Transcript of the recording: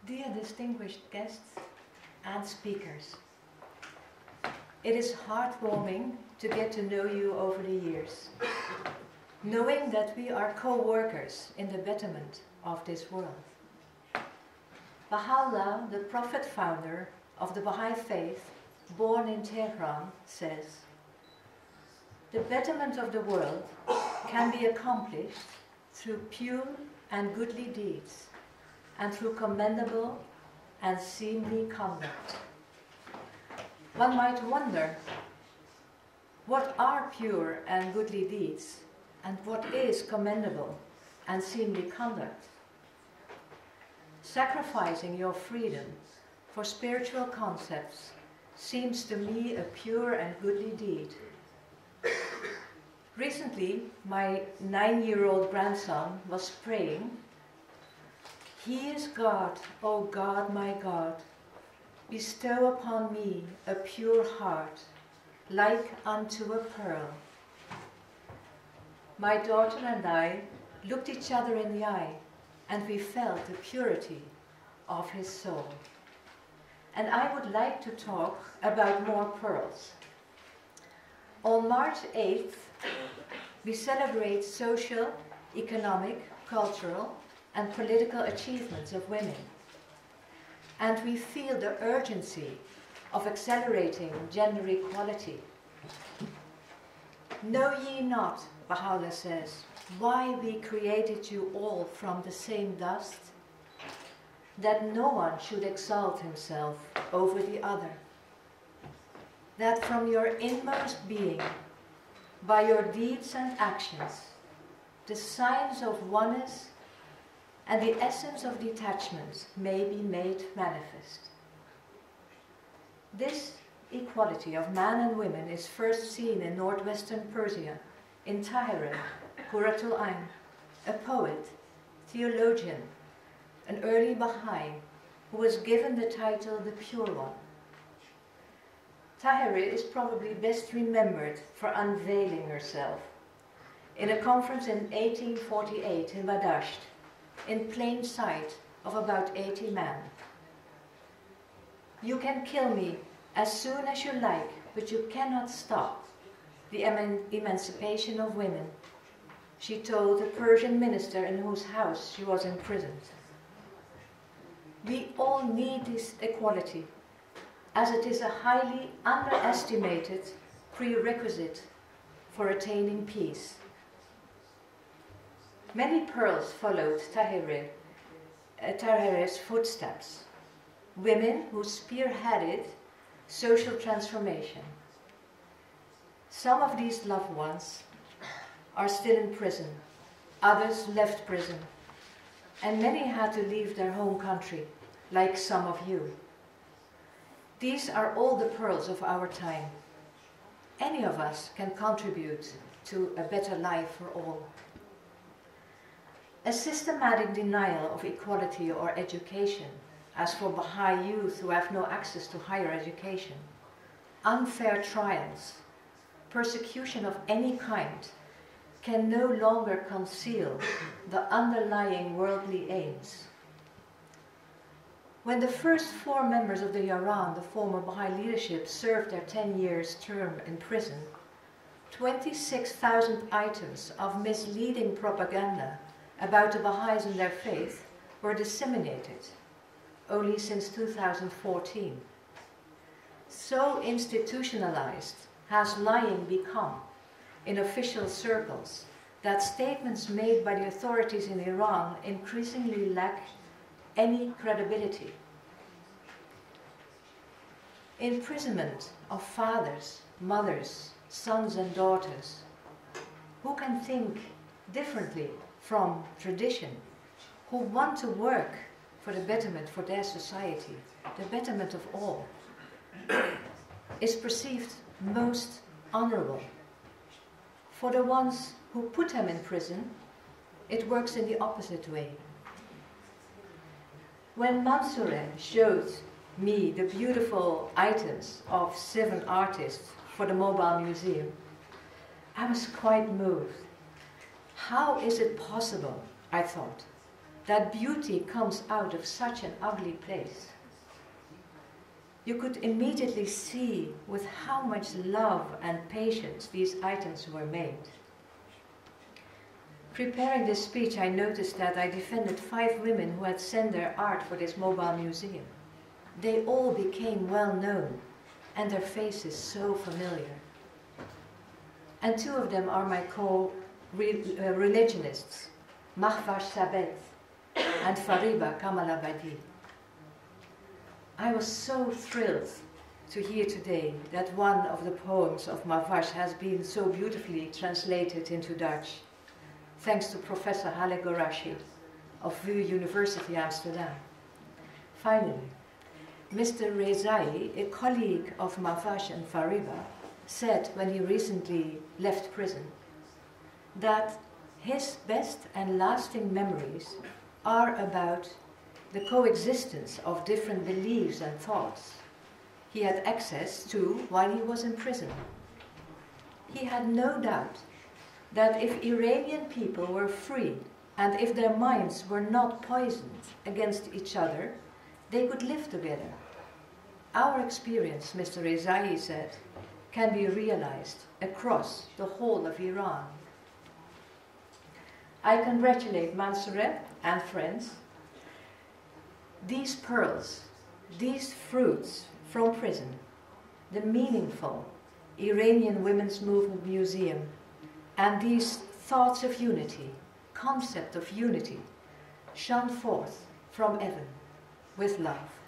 Dear distinguished guests and speakers, it is heartwarming to get to know you over the years, knowing that we are co-workers in the betterment of this world. Baha'u'llah, the prophet founder of the Baha'i faith, born in Tehran, says, "The betterment of the world can be accomplished through pure and goodly deeds, and through commendable and seemly conduct." One might wonder, what are pure and goodly deeds, and what is commendable and seemly conduct? Sacrificing your freedom for spiritual concepts seems to me a pure and goodly deed. Recently, my 9-year-old grandson was praying, "He is God, O God, my God. Bestow upon me a pure heart, like unto a pearl." My daughter and I looked each other in the eye, and we felt the purity of his soul. And I would like to talk about more pearls. On March 8th, we celebrate social, economic, cultural, and political achievements of women. And we feel the urgency of accelerating gender equality. "Know ye not," Baha'u'llah says, "why we created you all from the same dust? That no one should exalt himself over the other. That from your inmost being, by your deeds and actions, the signs of oneness and the essence of detachment may be made manifest." This equality of man and women is first seen in northwestern Persia, in Tahirih Qurratul Ain, a poet, theologian, an early Baha'i, who was given the title the Pure One. Tahirih is probably best remembered for unveiling herself in a conference in 1848 in Badasht, in plain sight of about 80 men. "You can kill me as soon as you like, but you cannot stop the emancipation of women," she told a Persian minister in whose house she was imprisoned. We all need this equality, as it is a highly underestimated prerequisite for attaining peace. Many pearls followed Tahirih's footsteps, women who spearheaded social transformation. Some of these loved ones are still in prison, others left prison, and many had to leave their home country, like some of you. These are all the pearls of our time. Any of us can contribute to a better life for all. A systematic denial of equality or education, as for Baha'i youth who have no access to higher education, unfair trials, persecution of any kind, can no longer conceal the underlying worldly aims. When the first 4 members of the Yaran, the former Baha'i leadership, served their 10 years term in prison, 26,000 items of misleading propaganda about the Baha'is and their faith were disseminated, only since 2014. So institutionalized has lying become in official circles that statements made by the authorities in Iran increasingly lack any credibility. Imprisonment of fathers, mothers, sons and daughters, who can think differently from tradition, who want to work for the betterment for their society, the betterment of all, is perceived most honorable. For the ones who put them in prison, it works in the opposite way. When Mansoureh showed me the beautiful items of 7 artists for the Mobile Museum, I was quite moved. How is it possible, I thought, that beauty comes out of such an ugly place. You could immediately see with how much love and patience these items were made. Preparing this speech, I noticed that I defended 5 women who had sent their art for this mobile museum. They all became well known, and their faces so familiar. And 2 of them are my co-religionists, Mahvash Sabet and Fariba Kamalabadi. I was so thrilled to hear today that one of the poems of Mahvash has been so beautifully translated into Dutch, thanks to Professor Halle Gorashi of VU University Amsterdam. Finally, Mr. Rezai, a colleague of Mahvash and Fariba, said when he recently left prison that his best and lasting memories are about the coexistence of different beliefs and thoughts he had access to while he was in prison. He had no doubt that if Iranian people were free and if their minds were not poisoned against each other, they could live together. Our experience, Mr. Rezai said, can be realized across the whole of Iran. I congratulate Mansoureh and friends. These pearls, these fruits from prison, the meaningful Iranian Women's Movement Museum, and these thoughts of unity, concept of unity, shone forth from heaven with love.